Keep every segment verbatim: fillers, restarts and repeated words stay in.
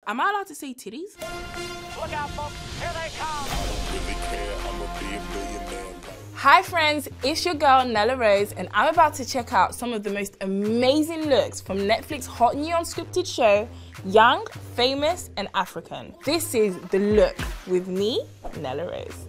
Am I allowed to say titties? Look out, folks. Here they come. I don't really care. I'm gonna be a millionaire. Hi friends, it's your girl Nella Rose and I'm about to check out some of the most amazing looks from Netflix's hot new unscripted show, Young, Famous and African. This is the look with me, Nella Rose.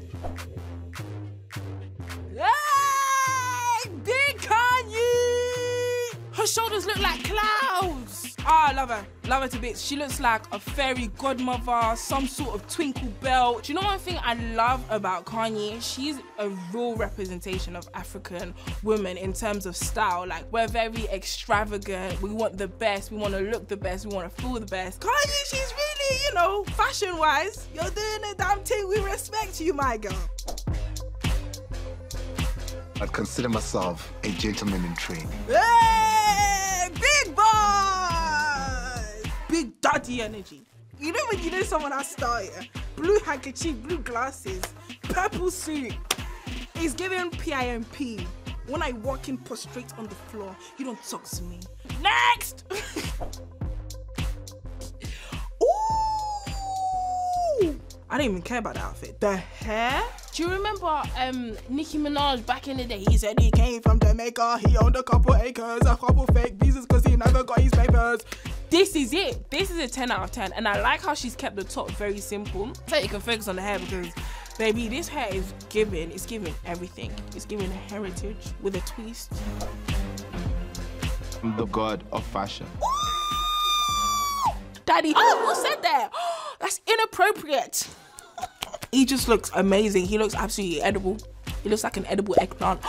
Hey, big Kanye! Her shoulders look like clouds. Ah, I love her. Love her to bits. She looks like a fairy godmother, some sort of twinkle belt. Do you know one thing I love about Kanye? She's a real representation of African women in terms of style. Like, we're very extravagant. We want the best. We want to look the best. We want to feel the best. Kanye, she's really, you know, fashion-wise, you're doing a damn thing. We respect you, my girl. I'd consider myself a gentleman in training. Hey, big boy! Big daddy energy. You know when you know someone has style, yeah? Blue handkerchief, blue glasses, purple suit. It's giving P I M P. When I walk in prostrate on the floor, you don't talk to me. Next! Ooh! I didn't even care about the outfit. The hair? Do you remember um, Nicki Minaj back in the day? He said he came from Jamaica, he owned a couple acres, a couple fake visas because he never got his papers. This is it. This is a ten out of ten. And I like how she's kept the top very simple. So you can focus on the hair because, baby, this hair is giving, it's giving everything. It's giving heritage with a twist. I'm the god of fashion. Ooh! Daddy, oh, who said that? That's inappropriate. He just looks amazing. He looks absolutely edible. He looks like an edible eggplant.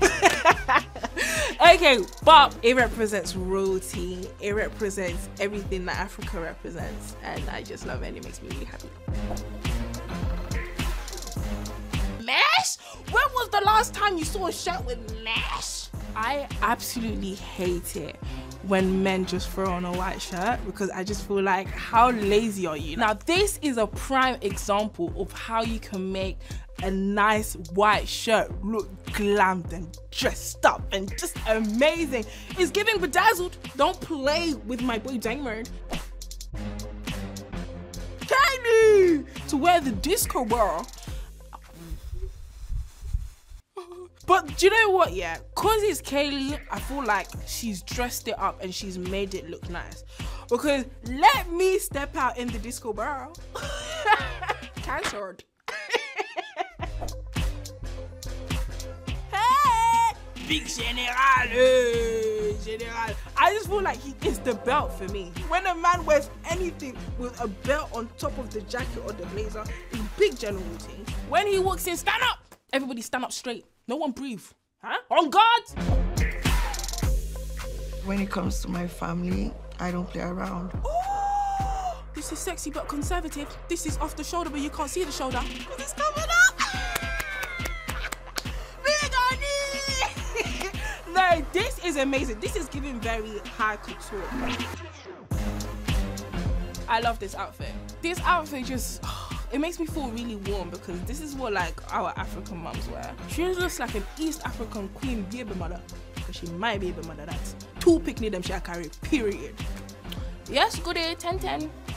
Okay, but it represents royalty. It represents everything that Africa represents. And I just love it and it makes me really happy. Mesh? When was the last time you saw a shirt with mesh? I absolutely hate it when men just throw on a white shirt because I just feel like, how lazy are you? Now, this is a prime example of how you can make a nice white shirt look glammed and dressed up and just amazing. It's giving bedazzled. Don't play with my boy Diamond. Kylie! To wear the disco bra. But do you know what, yeah? Cause it's Kaylee, I feel like she's dressed it up and she's made it look nice. Because let me step out in the disco bra. Cancelled. Hey! Big General, hey, General. I just feel like he is the belt for me. When a man wears anything with a belt on top of the jacket or the blazer, it's big general thing. When he walks in, stand up! Everybody stand up straight. No one breathe. Huh? On guard! When it comes to my family, I don't play around. Oh, this is sexy but conservative. This is off the shoulder, but you can't see the shoulder. It's coming up! Big on it! No, this is amazing. This is giving very high couture. I love this outfit. This outfit just... It makes me feel really warm because this is what like our African mums wear. She looks like an East African queen baby mother. Because she might be baby mother, that's two picnic them she carry, period. Yes, good day, ten ten.